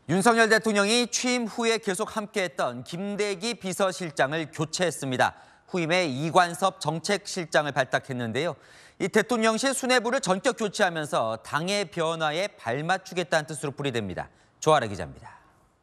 윤석열 대통령이 취임 후에 계속 함께했던 김대기 비서실장을 교체했습니다. 후임에 이관섭 정책실장을 발탁했는데요. 이 대통령실 수뇌부를 전격 교체하면서 당의 변화에 발맞추겠다는 뜻으로 풀이됩니다. 조아라 기자입니다.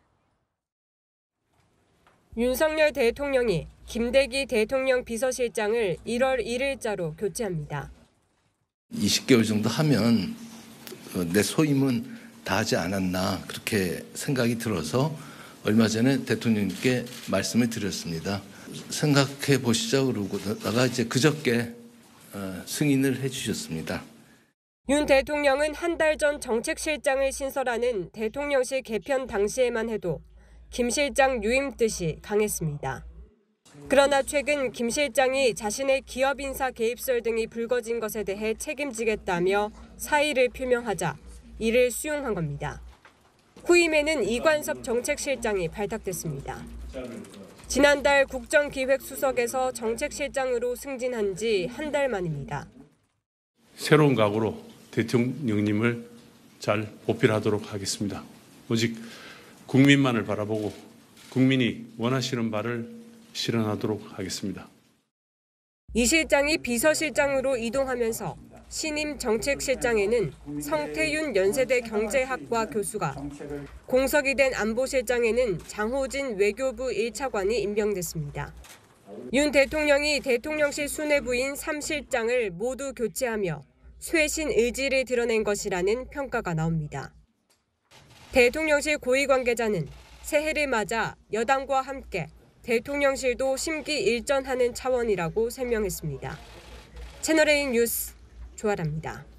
윤석열 대통령이 김대기 대통령 비서실장을 1월 1일자로 교체합니다. 20개월 정도 하면 내 소임은 다 하지 않았나 그렇게 생각이 들어서 얼마 전에 대통령님께 말씀을 드렸습니다. 생각해 보시자고 그러다가 이제 그저께 승인을 해주셨습니다. 윤 대통령은 한 달 전 정책실장을 신설하는 대통령실 개편 당시에만 해도 김 실장 유임 뜻이 강했습니다. 그러나 최근 김 실장이 자신의 기업 인사 개입설 등이 불거진 것에 대해 책임지겠다며 사의를 표명하자 이를 수용한 겁니다. 후임에는 이관섭 정책실장이 발탁됐습니다. 지난달 국정기획수석에서 정책실장으로 승진한 지 한 달 만입니다. 새로운 각오로 대통령님을 잘 보필하도록 하겠습니다. 오직 국민만을 바라보고 국민이 원하시는 바를 실현하도록 하겠습니다. 이 실장이 비서실장으로 이동하면서 신임 정책실장에는 성태윤 연세대 경제학과 교수가, 공석이 된 안보실장에는 장호진 외교부 1차관이 임명됐습니다. 윤 대통령이 대통령실 수뇌부인 3실장을 모두 교체하며 쇄신 의지를 드러낸 것이라는 평가가 나옵니다. 대통령실 고위 관계자는 새해를 맞아 여당과 함께 대통령실도 심기일전하는 차원이라고 설명했습니다. 채널A 뉴스 조아라입니다.